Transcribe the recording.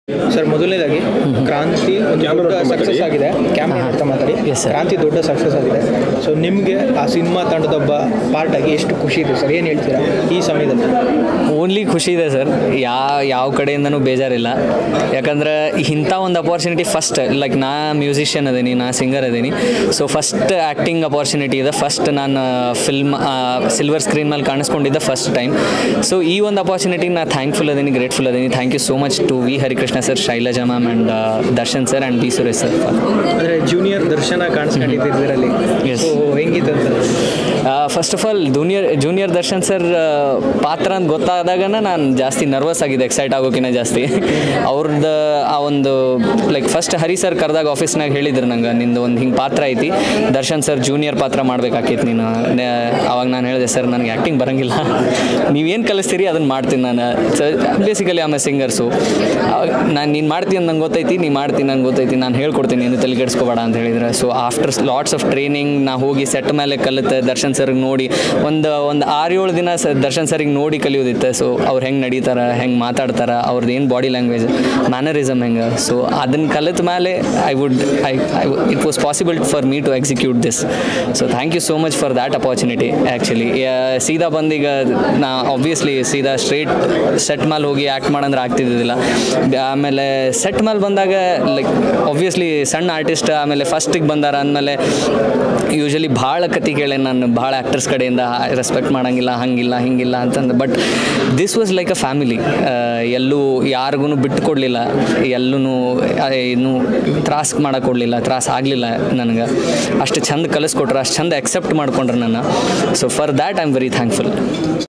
Sir ಮೊದಲನೇದಾಗಿ ಕ್ರಾಂತಿ ಒಂದು ದೊಡ್ಡ ಸಕ್ಸಸ್ ಆಗಿದೆ. ಕ್ಯಾಮ್ರಾ ಅಂತ ಮಾತಾಡಿ. ಕ್ರಾಂತಿ ದೊಡ್ಡ ಸಕ್ಸಸ್ ಆಗಿದೆ. ಸೊ ನಿಮಗೆ ಆ ಸಿನಿಮಾ ತಂಡದೊಬ್ಬ ಪಾರ್ಟ್ ಆಗಿ ಎಷ್ಟು ಖುಷಿ ಇದೆ ಸರ್, ಏನು ಹೇಳ್ತೀರಾ ಈ ಸಮಯದಲ್ಲಿ? ಓನ್ಲಿ ಖುಷಿ ಇದೆ ಸರ್, ಯಾವ ಕಡೆಯಿಂದನೂ ಬೇಜಾರಿಲ್ಲ. ಯಾಕಂದ್ರೆ ಇಂಥ ಒಂದು ಅಪಾರ್ಚುನಿಟಿ ಫಸ್ಟ್, ಲೈಕ್ ನಾ ಮ್ಯೂಸಿಷಿಯನ್ ಅದೀನಿ, ನಾ ಸಿಂಗರ್ ಅದೀನಿ. ಸೊ ಫಸ್ಟ್ ಆ್ಯಕ್ಟಿಂಗ್ ಅಪಾರ್ಚುನಿಟಿ ಇದೆ. ಫಸ್ಟ್ ನಾನು ಫಿಲ್ಮ್ ಸಿಲ್ವರ್ ಸ್ಕ್ರೀನ್ ಮೇಲೆ ಕಾಣಿಸ್ಕೊಂಡಿದ್ದೆ ಫಸ್ಟ್ ಟೈಮ್. ಸೊ ಈ ಒಂದು ಅಪಾರ್ಚುನಿಟಿಗೆ ನಾನು ಥ್ಯಾಂಕ್ಫುಲ್ ಅದೀನಿ, ಗ್ರೇಟ್ಫುಲ್ ಅದೀನಿ. Thank you so much to V Harikrishna sir, Shailaja ma'am and Darshan sir and B Suresh sir. ಅಂದರೆ ಜೂನಿಯರ್ ದರ್ಶನ ಕಾಣಿಸ್ಕೊಂಡಿದ್ದೀರಲ್ಲಿ ಹೆಂಗಿತ್ತು ಅಂತ? First of all junior Darshan sir ಪಾತ್ರ ಅಂತ ಗೊತ್ತಾದಾಗ ನಾನು ಜಾಸ್ತಿ ನರ್ವಸ್ ಆಗಿದೆ, ಎಕ್ಸೈಟ್ ಆಗೋಕ್ಕಿಂತ ಜಾಸ್ತಿ. ಅವ್ರದ್ದು ಆ ಒಂದು ಲೈಕ್ ಫಸ್ಟ್ ಹರಿ ಸರ್ ಕರೆದಾಗ ಆಫೀಸ್ನಾಗ ಹೇಳಿದ್ರು ನಂಗೆ, ನಿಂದು ಒಂದು ಹಿಂಗೆ ಪಾತ್ರ ಐತಿ, ದರ್ಶನ್ ಸರ್ ಜೂನಿಯರ್ ಪಾತ್ರ ಮಾಡ್ಬೇಕಾಕೈತಿ ನೀನು. ಅವಾಗ ನಾನು ಹೇಳಿದೆ, ಸರ್ ನನಗೆ ಆ್ಯಕ್ಟಿಂಗ್ ಬರೋಂಗಿಲ್ಲ, ನೀವೇನು ಕಲಿಸ್ತೀರಿ ಅದನ್ನು ಮಾಡ್ತೀನಿ ನಾನು. ಬೇಸಿಕಲಿ ಆಮೇಲೆ ಸಿಂಗರ್ಸು ನೀನು ಮಾಡ್ತೀನಿ ಅಂತ ನಂಗೆ ಗೊತ್ತೈತಿ, ನೀನು ಮಾಡ್ತೀನಿ ನಂಗೆ ಗೊತ್ತೈತಿ, ನಾನು ಹೇಳ್ಕೊಡ್ತೀನಿ, ನೀನು ತಲೆ ಕೆಡಿಸ್ಕೋಬೇಡ ಅಂತ ಹೇಳಿದ್ರೆ. So after lots of training ನಾ ಹೋಗಿ ಸೆಟ್ ಮೇಲೆ ಕಲಿತೆ, ದರ್ಶನ್ ಸರ್ಗೆ ನೋಡಿ ಒಂದು 6-7 ದಿನ ದರ್ಶನ್ ಸರ್ಗೆ ನೋಡಿ ಕಲಿಯೋದಿತ್ತು. ಸೊ ಅವ್ರು ಹೆಂಗೆ ನಡೀತಾರೆ, ಹೆಂಗೆ ಮಾತಾಡ್ತಾರೆ, ಅವ್ರದ್ದು ಏನು ಬಾಡಿ ಲ್ಯಾಂಗ್ವೇಜ್, ಮ್ಯಾನರಿಸಮ್ ಹೆಂಗೆ. ಸೊ ಅದನ್ನು ಕಲಿತ ಮೇಲೆ it was possible for me to execute this. So thank you so much for that opportunity. Actually ಸೀದಾ ಬಂದೀಗ ನಾ ಆಬ್ವಿಯಸ್ಲಿ ಸೀದಾ ಸ್ಟ್ರೇಟ್ ಸೆಟ್ ಮೇಲೆ ಹೋಗಿ ಆ್ಯಕ್ಟ್ ಮಾಡಂದ್ರೆ ಆಗ್ತಿದ್ದಿಲ್ಲ. ಆಮೇಲೆ ಸೆಟ್ ಮೇಲೆ ಬಂದಾಗ ಲೈಕ್ ಆಬ್ವಿಯಸ್ಲಿ ಸಣ್ಣ ಆರ್ಟಿಸ್ಟ್, ಆಮೇಲೆ ಫಸ್ಟಿಗೆ ಬಂದಾರ ಅಂದಮೇಲೆ ಯೂಶ್ವಲಿ ಭಾಳ ಕತೆ ಕೇಳಿ ನಾನು ಭಾಳ ಆ್ಯಕ್ಟರ್ಸ್ ಕಡೆಯಿಂದ ರೆಸ್ಪೆಕ್ಟ್ ಮಾಡೋಂಗಿಲ್ಲ, ಹಂಗಿಲ್ಲ ಹಿಂಗಿಲ್ಲ ಅಂತಂದು. But this was like a family. ಎಲ್ಲೂ ಯಾರಿಗೂ ಬಿಟ್ಟು ಕೊಡಲಿಲ್ಲ, ಎಲ್ಲೂ ಇನ್ನೂ ತ್ರಾಸ ಮಾಡೋಕೆ ಕೊಡಲಿಲ್ಲ, ತ್ರಾಸ ಆಗಲಿಲ್ಲ ನನಗೆ. ಅಷ್ಟು ಚಂದ ಕಲಿಸ್ಕೊಟ್ರು, ಅಷ್ಟು ಚಂದ ಎಕ್ಸೆಪ್ಟ್ ಮಾಡ್ಕೊಂಡ್ರು ನನ್ನ. So for that I am very thankful.